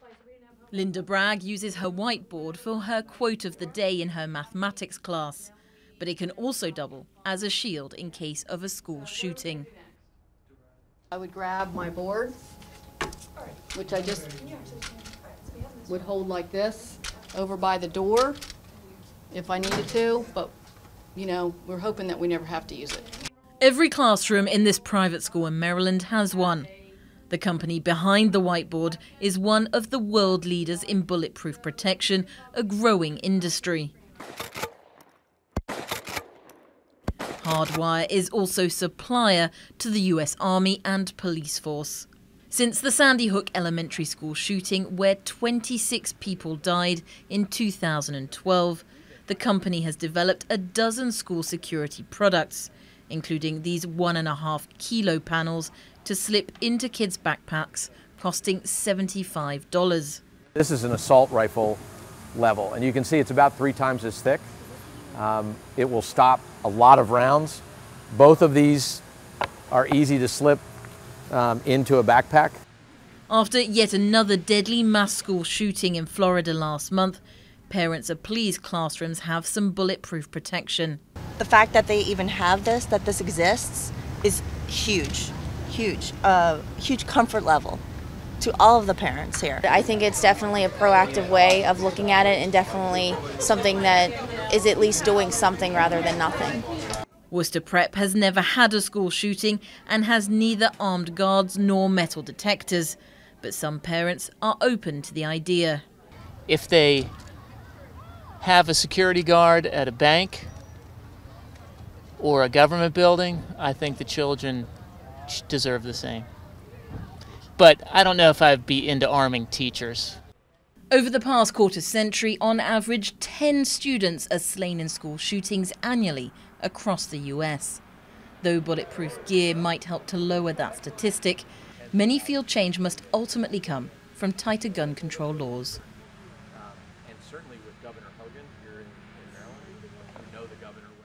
Linda Bragg uses her whiteboard for her quote of the day in her mathematics class, but it can also double as a shield in case of a school shooting. I would grab my board, which I just would hold like this over by the door if I needed to, but you know, we're hoping that we never have to use it. Every classroom in this private school in Maryland has one. The company behind the whiteboard is one of the world leaders in bulletproof protection, a growing industry. Hardwire is also supplier to the US Army and police force. Since the Sandy Hook Elementary School shooting, where 26 people died in 2012, the company has developed a dozen school security products, including these 1.5 kilo panels to slip into kids' backpacks, costing $75. This is an assault rifle level, and you can see it's about 3 times as thick. It will stop a lot of rounds. Both of these are easy to slip into a backpack. After yet another deadly mass school shooting in Florida last month, parents are pleased classrooms have some bulletproof protection. The fact that they even have this, that this exists, is huge, huge comfort level to all of the parents here. I think it's definitely a proactive way of looking at it, and definitely something that is at least doing something rather than nothing. Worcester Prep has never had a school shooting and has neither armed guards nor metal detectors, but some parents are open to the idea. If they have a security guard at a bank or a government building, I think the children deserve the same. But I don't know if I'd be into arming teachers. Over the past quarter century, on average, 10 students are slain in school shootings annually across the US. Though bulletproof gear might help to lower that statistic, many feel change must ultimately come from tighter gun control laws. And certainly with Governor Hogan here in Maryland, you know the governor